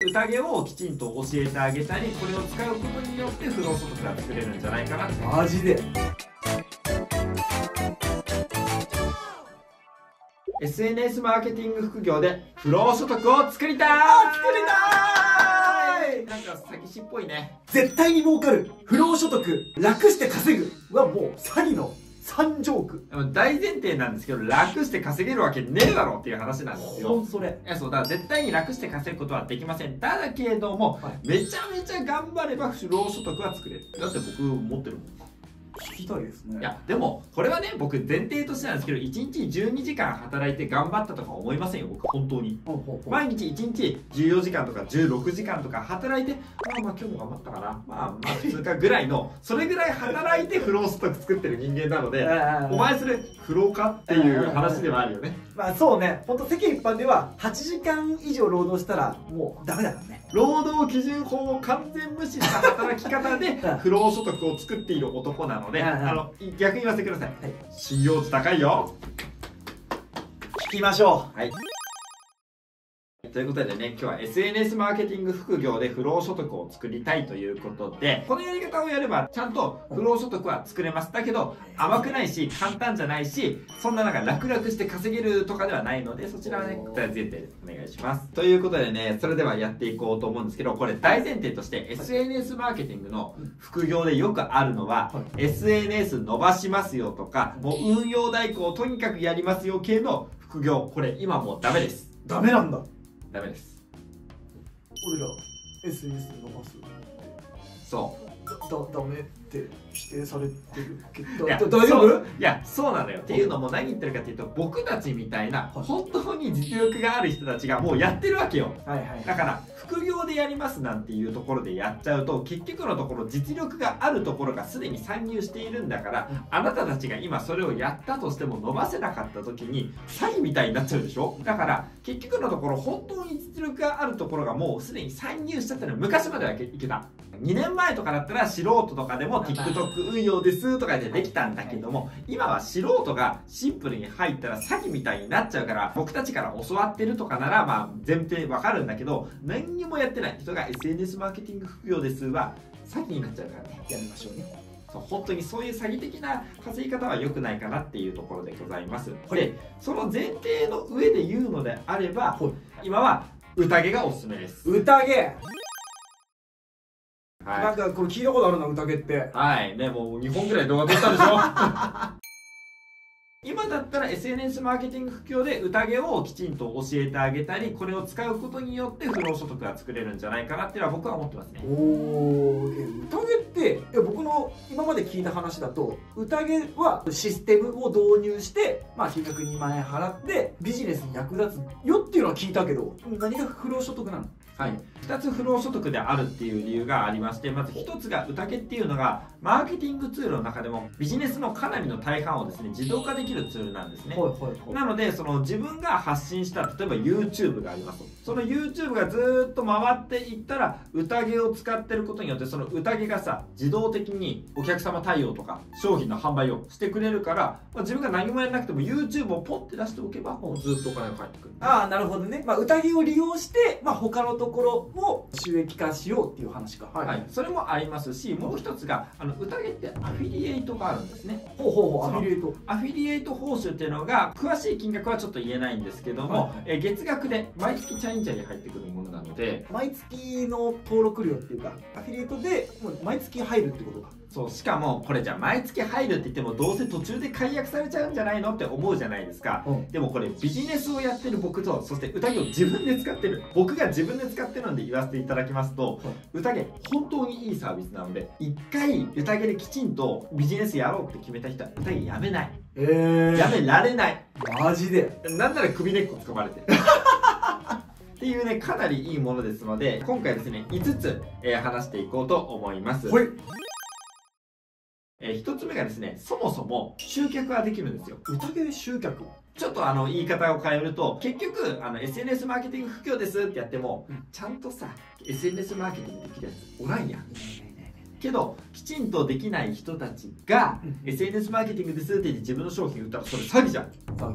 宴をきちんと教えてあげたり、これを使うことによって不労所得が作れるんじゃないかな。 マジで。 SNS マーケティング副業で不労所得を作りたい。なんか詐欺師っぽいね。 絶対に儲かる不労所得、楽して稼ぐはもう詐欺の三ジョーク。 大前提なんですけど、楽して稼げるわけねえだろっていう話なんですよ。 それ。 いや、そうだから絶対に楽して稼ぐことはできません。だけれども、めちゃめちゃ頑張れば不労所得は作れる。だって僕持ってるもん。 聞きたいですね。 いやでもこれはね、僕前提としてなんですけど、1日12時間働いて頑張ったとか思いませんよ、僕本当に。毎日1日14時間とか16時間とか働いて、まあ今日も頑張ったかな、まあ普通かぐらいの、それぐらい働いて不労所得作ってる人間なので、お前それ不労かっていう話ではあるよね。 まあそうね、本当世間一般では8時間以上労働したらもうダメだからね。 労働基準法を完全無視した働き方で不労所得を作っている男なので、逆に言わせてください。信用値高いよ。 聞きましょう。 はい。ということでね、今日は SNS マーケティング副業で不労所得を作りたいということで、このやり方をやればちゃんと不労所得は作れます。だけど甘くないし簡単じゃないし、そんななんか楽々して稼げるとかではないので、そちらはね大前提でお願いします。ということでね、それではやっていこうと思うんですけど、これ大前提として SNS マーケティングの副業でよくあるのは、SNS 伸ばしますよとか、もう運用代行をとにかくやりますよ系の副業、これ今もうダメです。 ダメなんだ。 ダメです。 俺ら SNS 伸ばす。 そうダメって否定されてるけど、 大丈夫？ いや、そうなのよ。っていうのも何言ってるかっていうと、僕たちみたいな本当に実力がある人たちがもうやってるわけよ。だから副業でやりますなんていうところでやっちゃうと、結局のところ実力があるところがすでに参入しているんだから、あなたたちが今それをやったとしても伸ばせなかった時に詐欺みたいになっちゃうでしょ。だから結局のところ本当に実力があるところがもうすでに参入しちゃったの。昔まではいけた。2年前とかだったら素人とかでも TikTok 運用ですとかでできたんだけども、今は素人がシンプルに入ったら詐欺みたいになっちゃうから、僕たちから教わってるとかならまあ前提わかるんだけど、何にもやってない人が SNS マーケティング副業ですは詐欺になっちゃうからね、やめましょうね。本当にそういう詐欺的な稼ぎ方は良くないかなっていうところでございます。で、その前提の上で言うのであれば、今は宴がおすすめです。 宴。 はい、 なんかこれ聞いたことあるな、宴って。 はいね、もう2本ぐらい動画撮ったでしょ。今だったら SNS マーケティング副業で宴をきちんと教えてあげたり、これを使うことによって不労所得が作れるんじゃないかなっていうのは僕は思ってますね。 宴って僕の今まで聞いた話だと、宴はシステムを導入して、まあ金額2万円払ってビジネスに役立つよっていうのは聞いたけど、何が不労所得なの？ はい、2つ不労所得であるっていう理由がありまして、まず1つが宴っていうのがマーケティングツールの中でもビジネスのかなりの大半をですね自動化できるツールなんですね。なのでその自分が発信した例えば YouTube がありますと、その YouTube がずーっと回っていったら宴を使ってることによって、その宴がさ自動的にお客様対応とか商品の販売をしてくれるから、自分が何もやらなくても YouTube をポンって出しておけばもうずっとお金が返ってくる。 ああ、なるほどね。まあ宴を利用して、まあ他のところも収益化しようっていう話か。 はい、それもありますし、もう一つが宴ってアフィリエイトがあるんですね。 アフィリエイト。 アフィリエイト報酬っていうのが詳しい金額はちょっと言えないんですけども、月額で毎月チャリンチャリ入ってくるものなので、 毎月の登録料っていうかアフィリエイトでもう毎月入るってことか。 そう、しかもこれじゃあ毎月入るって言ってもどうせ途中で解約されちゃうんじゃないのって思うじゃないですか。でもこれビジネスをやってる僕と、そして宴を自分で使ってる僕が自分で使ってるので言わせていただきますと、宴本当にいいサービスなので、一回宴できちんとビジネスやろうって決めた人は宴やめない。やめられない。 マジで。 なんなら首根っこ掴まれてるっていうね、かなりいいものですので、今回ですね5つ、話していこうと思います。1つ目がですね、そもそも集客ができるんですよ。 宴で集客。 ちょっと言い方を変えると、結局SNS マーケティング副業ですってやっても、ちゃんとさ SNS マーケティングできるやつおらんやん。けどきちんとできない人たちが SNS マーケティングですって言って自分の商品売ったらそれ詐欺じゃん。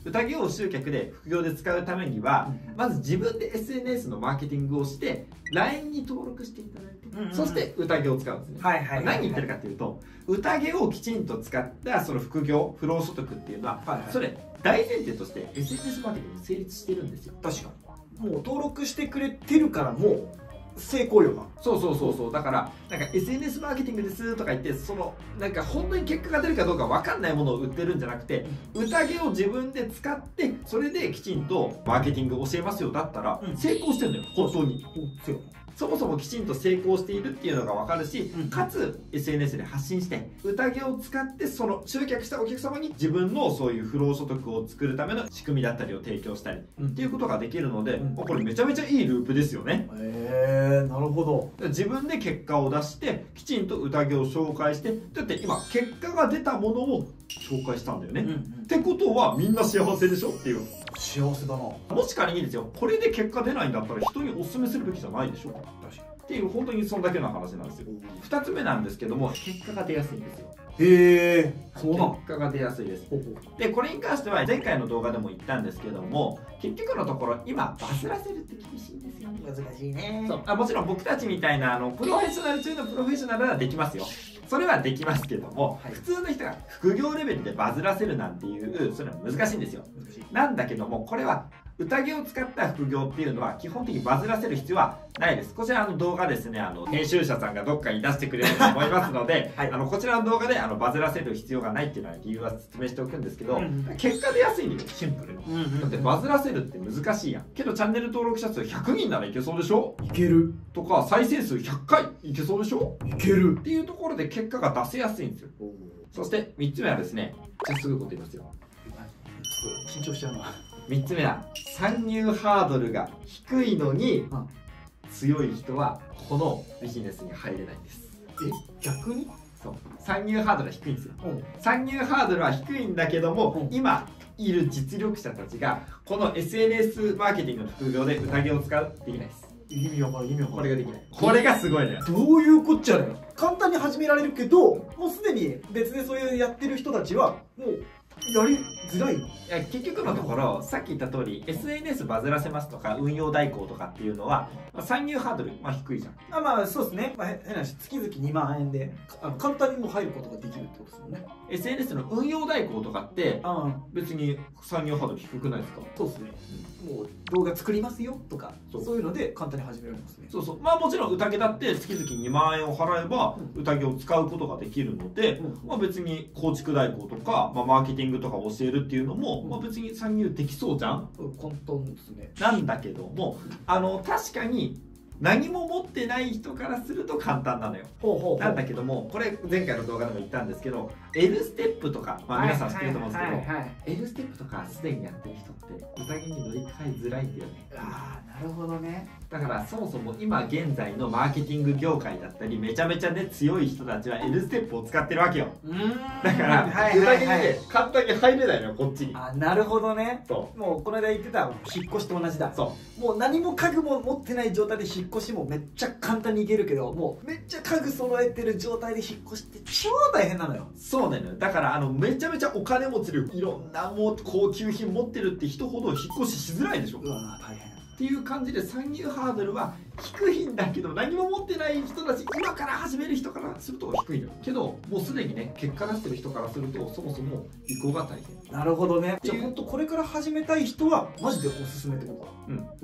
宴を集客で副業で使うためには、まず自分で SNS のマーケティングをして LINE に登録していただいて、そして宴を使うんですね。何言ってるかっていうと、宴をきちんと使ったその副業不労所得っていうのは、それ大前提として SNS マーケティング成立してるんですよ。 確かにもう登録してくれてるからもう成功よな。 そうだからなんか SNS マーケティングですとか言って、そのなんか本当に結果が出るかどうか分かんないものを売ってるんじゃなくて、宴を自分で使ってそれできちんとマーケティング教えますよだったら成功してるのよ、本当に。そもそもきちんと成功しているっていうのが分かるし、かつ SNS で発信して宴を使ってその集客したお客様に自分のそういう不労所得を作るための仕組みだったりを提供したりっていうことができるので、これめちゃめちゃいいループですよね。 なるほど。 自分で結果を出してきちんと宴を紹介して、だって今結果が出たものを紹介したんだよね、ってことはみんな幸せでしょっていう。 幸せだな。 もし仮にですよ、これで結果出ないんだったら人にお勧めするべきじゃないでしょっていう、本当にそんだけの話なんですよ。2つ目なんですけども、結果が出やすいんですよ。 そうなん。 結果が出やすいです。でこれに関しては前回の動画でも言ったんですけども、結局のところ今バズらせるって厳しいんですよね。 難しいね。 もちろん僕たちみたいなプロフェッショナル中のプロフェッショナルはできますよ。それはできますけども、普通の人が副業レベルでバズらせるなんていうそれは難しいんですよ。なんだけども、これは宴を使った副業っていうのは基本的にバズらせる必要はないです。こちらの動画ですね、編集者さんがどっかに出してくれると思いますので、こちらの動画でバズらせる必要がないっていうのは理由は説明しておくんですけど、結果出やすいんですよ、シンプルに。だってバズらせるって難しいやん。けどチャンネル登録者数100人ならいけそうでしょ。 いける。 とか再生数100回いけそうでしょ。 いけるっていうところで結果が出せやすいんですよ。そして3つ目はですね、じゃあすぐこと言いますよ。 緊張しちゃうな。 3つ目は参入ハードルが低いのに、強い人はこのビジネスに入れないんです。 逆に？ そう参入ハードルは低いんですよ。参入ハードルは低いんだけども、今いる実力者たちがこの SNS マーケティングの副業で宴を使うできないです。 意味わからん、意味わからん。 これができない。これがすごいのよ。 どういうこっちゃだよ。簡単に始められるけど、もうすでに別でそういうやってる人たちはもうやりづらい。 結局のところさっき言った通り SNS バズらせますとか運用代行とかっていうのは、参入ハードル、低いじゃん。 まあそうですね、変な話、月々2万円で簡単にもう入ることができるってことですもんね。 SNS の運用代行とかって別に参入ハードル低くないですか？ そうですね、もう動画作りますよとかそういうので簡単に始められますね。 もちろん宴だって月々2万円を払えば宴を使うことができるので、別に構築代行とか、マーケティングとか教えるっていうのも、別に参入できそうじゃん。 簡単ですね。 なんだけども確かに何も持ってない人からすると簡単なのよ。なんだけども、これ前回の動画でも言ったんですけど L ステップとか、皆さん知ってると思うんですけど L ステップとかすでにやってる人って宴に乗り換えづらいんだよね。 なるほどね。 だからそもそも今現在のマーケティング業界だったりめちゃめちゃね強い人たちは L ステップを使ってるわけよ。だから宴にね簡単に入れないのよ、こっちに。 なるほどね。もうこの間言ってた引っ越しと同じだ。もう何も家具も持ってない状態で引っ越しもめっちゃ簡単に行けるけど、もうめっちゃ家具揃えてる状態で引っ越しって超大変なのよ。 そうなのよ。だからめちゃめちゃお金持ちでいろんなもう高級品持ってるって人ほど引っ越ししづらいでしょ。 大変っていう感じで参入ハードルは低いんだけど、何も持ってない人たち、今から始める人からすると低いのよ。けどもうすでにね結果出してる人からするとそもそも移行が大変。なるほどね。 じゃあ本当これから始めたい人はマジでおすすめってこと？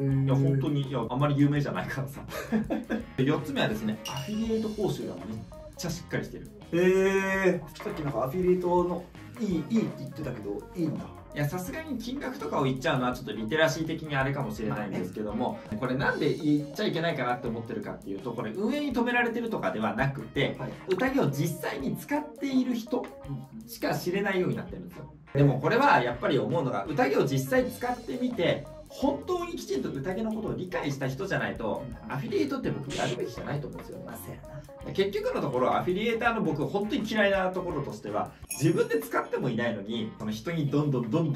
いや本当にあんまり有名じゃないからさ4つ目はですね、アフィリエイト報酬がめっちゃしっかりしてる。 さっきなんかアフィリエイトのいいって言ってたけどいいんだ。 いやさすがに金額とかを言っちゃうのはちょっとリテラシー的にあれかもしれないんですけども、これなんで言っちゃいけないかなって思ってるかっていうと、これ運営に止められてるとかではなくて、宴を実際に使っている人しか知れないようになってるんですよ。でもこれはやっぱり思うのが、宴を実際使ってみて本当にきちんと宴のことを理解した人じゃないとアフィリエイトって僕やるべきじゃないと思うんですよ。結局のところアフィリエイターの僕本当に嫌いなところとしては、自分で使ってもいないのにこの人にどんどん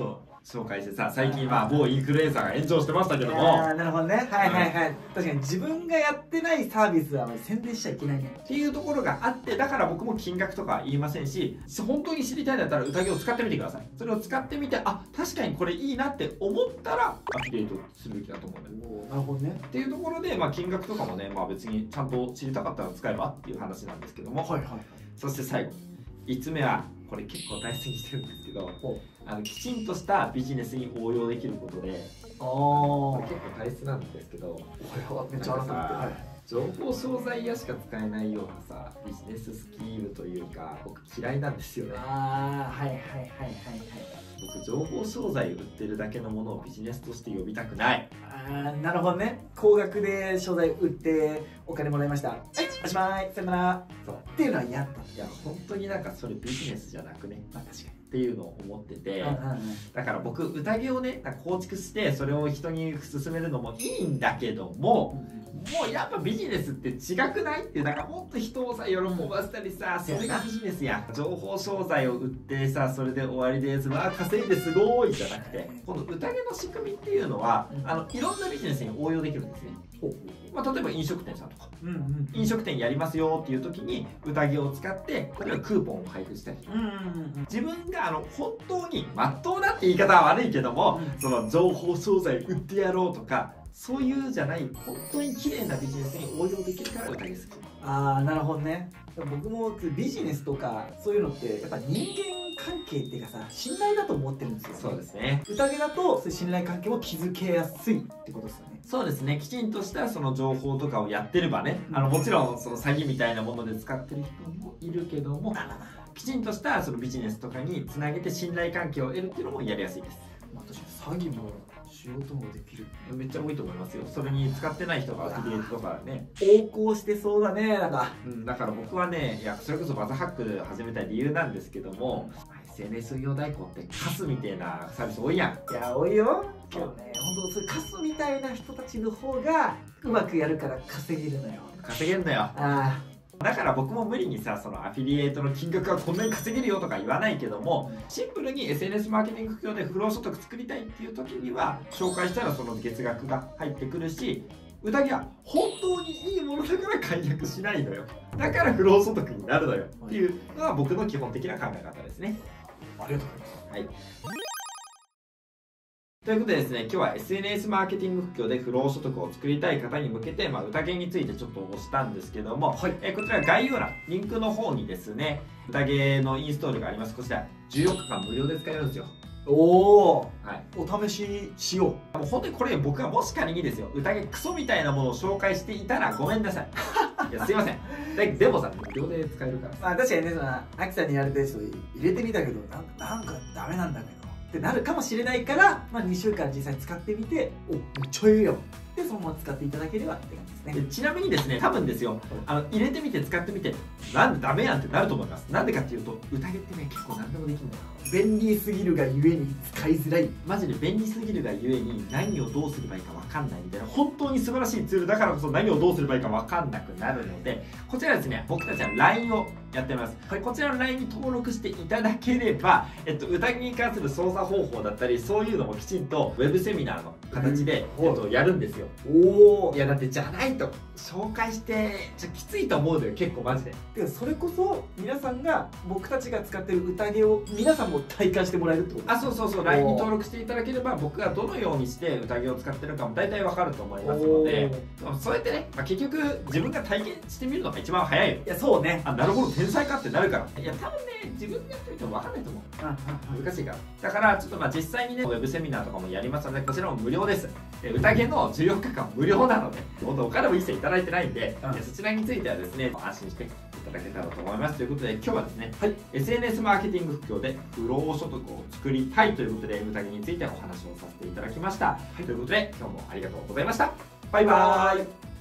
紹介してさ、最近某インフルエンサーが炎上してましたけども。 なるほどね。はいはいはい。確かに自分がやってないサービスは宣伝しちゃいけないねっていうところがあって、だから僕も金額とか言いませんし、本当に知りたいんだったら宴を使ってみてください。それを使ってみて、あ、確かにこれいいなって思ったらアフィリエイトするべきだと思うんだよ。 なるほどね。 っていうところで、金額とかもね、別にちゃんと知りたかったら使えばっていう話なんですけども、 はいはい。そして最後5つ目は、これ結構大切にしてるんですけど、きちんとしたビジネスに応用できることで、これ結構大切なんですけど、 めっちゃ改めて、 情報商材屋しか使えないようなさ、ビジネススキルというか、僕嫌いなんですよね。 はいはいはいはいはい。 僕情報商材売ってるだけのものをビジネスとして呼びたくない。 なるほどね。高額で商材売ってお金もらいました。はい、おしまい、さよなら。そうっていうのは嫌だった。 いや本当にそれビジネスじゃなくね。 確かにっていうのを思ってて、だから僕宴をね構築してそれを人に勧めるのもいいんだけども、もうやっぱビジネスって違くないっていう、だからもっと人をさ喜ばせたりさ、それがビジネスや。情報商材を売ってさ、それで終わりです、稼いですごいじゃなくて、この宴の仕組みっていうのは、いろんなビジネスに応用できるんですね。例えば飲食店さんとか、飲食店やりますよっていう時に宴を使って例えばクーポンを配布したり、自分が本当に真っ当だって言い方は悪いけども、その情報商材売ってやろうとか、そういうじゃない本当に綺麗なビジネスに応用できるから宴好き。 なるほどね。僕もビジネスとかそういうのってやっぱ人間関係っていうかさ、信頼だと思ってるんですよ。 そうですね。 宴だとそういう信頼関係を築けやすいってことですよね。 そうですね。きちんとしたその情報とかをやってればね、もちろんその詐欺みたいなもので使ってる人もいるけども、きちんとしたそのビジネスとかにつなげて信頼関係を得るっていうのもやりやすいです。 確かに詐欺も仕事もできる。 めっちゃ多いと思いますよ。それに使ってない人がアフィリエイトとかね、 横行してそうだね。 だから僕はね、それこそバズハック始めた理由なんですけども、SNS 運用代行ってカスみたいなサービス多いやん。 いや多いよ。今日ね、本当そういうカスみたいな人たちの方がうまくやるから稼げるのよ。 稼げるのよ。だから僕も無理にさ、そのアフィリエイトの金額はこんなに稼げるよとか言わないけども、シンプルに SNS マーケティング副業で不労所得作りたいっていう時には紹介したらその月額が入ってくるし、宴は本当にいいものだから解約しないのよ。だから不労所得になるのよっていうのが僕の基本的な考え方ですね。 ありがとうございます。 はい。ということでですね、今日は SNS マーケティング副業で不労所得を作りたい方に向けて、宴についてちょっと押したんですけども、こちら概要欄、リンクの方にですね、宴のインストールがあります。こちら14日間無料で使えるんですよ。 お試ししよう。 もう本当にこれ僕がもし仮にですよ、宴クソみたいなものを紹介していたらごめんなさい。いやすいません。でもさ、無料で使えるから確かにね、アキさんにやれたやつを入れてみたけどなんかダメなんだけどってなるかもしれないから、2週間実際使ってみて、めっちゃいいよでそのまま使っていただければって感じですね。 ちなみにですね、多分ですよ、入れてみて使ってみてなんでダメやんってなると思います。なんでかっていうと、宴ってね結構何でもできるんだよ。 便利すぎるがゆえに使いづらい。 マジで便利すぎるがゆえに何をどうすればいいか分かんないみたいな、本当に素晴らしいツールだからこそ何をどうすればいいか分かんなくなるので、こちらですね、僕たちは LINE をやってます。こちらの LINE に登録していただければ、宴に関する操作方法だったりそういうのもきちんとウェブセミナーの形で、やるんですよ。いやだってじゃないと紹介してきついと思うのよ、結構マジで。 でそれこそ皆さんが僕たちが使ってる宴を皆さんも体感してもらえるってこと？ そう LINE に登録していただければ、僕がどのようにして宴を使ってるかも大体わかると思いますので、そうやってね、結局自分が体験してみるのが一番早いよ。 いやそうね。 なるほど天才かってなるから。いや多分ね、自分でやってみてもわかんないと思う。難しいから。だからちょっと実際にねウェブセミナーとかもやりますので、こちらも無料です。宴の14日間無料なので、本当お金も一切いただいてないんで、そちらについてはですね安心していただけたらと思います。ということで今日はですね、SNS マーケティング副業で不労所得を作りたいということで宴についてお話をさせていただきました。ということで今日もありがとうございました。バイバーイ。